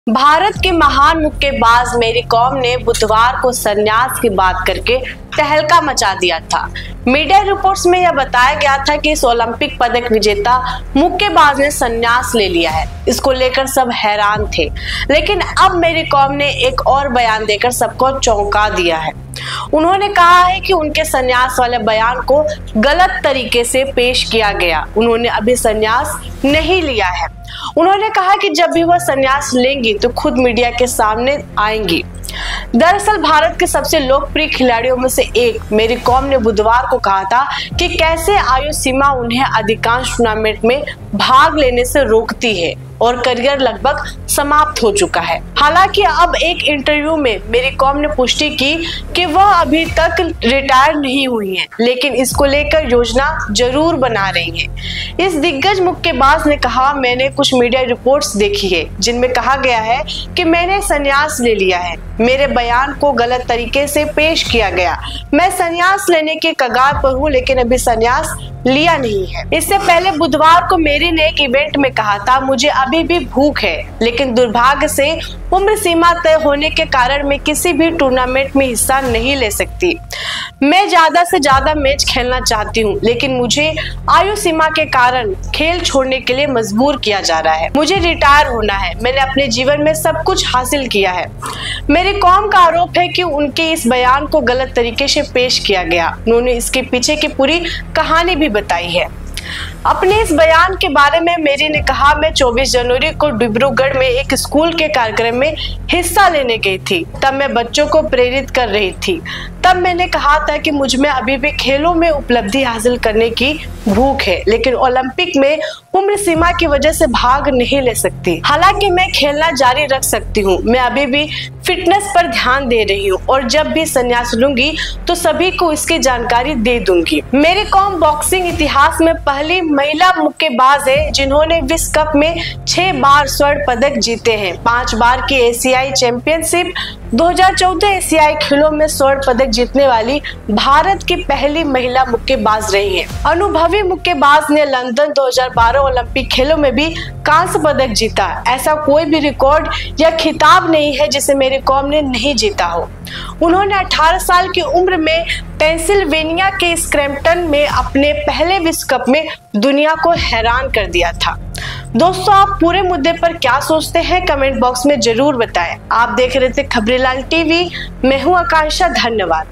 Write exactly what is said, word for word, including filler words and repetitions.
भारत के महान मुक्केबाज मेरी कॉम ने बुधवार को संन्यास की बात करके तहलका मचा दिया था। मीडिया रिपोर्ट्स में यह बताया गया था कि इस ओलंपिक पदक विजेता मुक्केबाज ने संन्यास ले लिया है। इसको लेकर सब हैरान थे, लेकिन अब मेरी कॉम ने एक और बयान देकर सबको चौंका दिया है। उन्होंने कहा है कि उनके संन्यास वाले बयान को गलत तरीके से पेश किया गया। उन्होंने अभी संन्यास नहीं लिया है। उन्होंने कहा कि जब भी वह संन्यास लेंगी तो खुद मीडिया के सामने आएंगी। दरअसल भारत के सबसे लोकप्रिय खिलाड़ियों में से एक मेरी कॉम ने बुधवार को कहा था कि कैसे आयु सीमा उन्हें अधिकांश टूर्नामेंट में भाग लेने से रोकती है और करियर लगभग समाप्त हो चुका है। हालांकि अब एक इंटरव्यू में मेरी कॉम ने पुष्टि की कि वह अभी तक रिटायर नहीं हुई हैं, लेकिन इसको लेकर योजना जरूर बना रही हैं। इस दिग्गज मुक्केबाज ने कहा, मैंने कुछ मीडिया रिपोर्ट्स देखी है जिनमें कहा गया है कि मैंने संन्यास ले लिया है। मेरे बयान को गलत तरीके से पेश किया गया। मैं संन्यास लेने के कगार पर हूँ, लेकिन अभी संन्यास लिया नहीं है। इससे पहले बुधवार को मेरी ने एक इवेंट में कहा था, मुझे अभी भी भूख है, लेकिन दुर्भाग्य से उम्र सीमा तय होने के कारण मैं किसी भी टूर्नामेंट में हिस्सा नहीं ले सकती। मैं ज्यादा से ज्यादा मैच खेलना चाहती हूँ, लेकिन मुझे आयु सीमा के कारण खेल छोड़ने के लिए मजबूर किया जा रहा है। मुझे रिटायर होना है। मैंने अपने जीवन में सब कुछ हासिल किया है। मेरी कॉम का आरोप है कि उनके इस बयान को गलत तरीके से पेश किया गया। उन्होंने इसके पीछे की पूरी कहानी भी बताई है। अपने इस बयान के बारे में मेरी ने कहा, मैं चौबीस जनवरी को डिब्रूगढ़ में एक स्कूल के कार्यक्रम में हिस्सा लेने गई थी। तब मैं बच्चों को प्रेरित कर रही थी। तब मैंने कहा था कि मुझ में अभी भी खेलों में उपलब्धि हासिल करने की भूख है, लेकिन ओलंपिक में उम्र सीमा की वजह से भाग नहीं ले सकती। हालांकि मैं खेलना जारी रख सकती हूँ। मैं अभी भी फिटनेस पर ध्यान दे रही हूँ और जब भी संन्यास लूंगी तो सभी को इसकी जानकारी दे दूंगी। मेरी कॉम बॉक्सिंग इतिहास में पहली महिला मुक्केबाज है जिन्होंने विश्व कप में छह बार स्वर्ण पदक जीते हैं। पांच बार की एशियाई चैंपियनशिप, दो हज़ार चौदह एशियाई खेलों में स्वर्ण पदक जीतने वाली भारत की पहली महिला मुक्केबाज रही हैं। अनुभवी मुक्केबाज ने लंदन दो हज़ार बारह ओलंपिक खेलों में भी कांस्य पदक जीता। ऐसा कोई भी रिकॉर्ड या खिताब नहीं है जिसे मेरी कॉम ने नहीं जीता हो। उन्होंने अठारह साल की उम्र में पेंसिल्वेनिया के स्क्रैम्पटन में अपने पहले विश्व कप में दुनिया को हैरान कर दिया था। दोस्तों, आप पूरे मुद्दे पर क्या सोचते हैं कमेंट बॉक्स में जरूर बताएं। आप देख रहे थे खबरीलाल टीवी। मैं हूं आकांक्षा। धन्यवाद।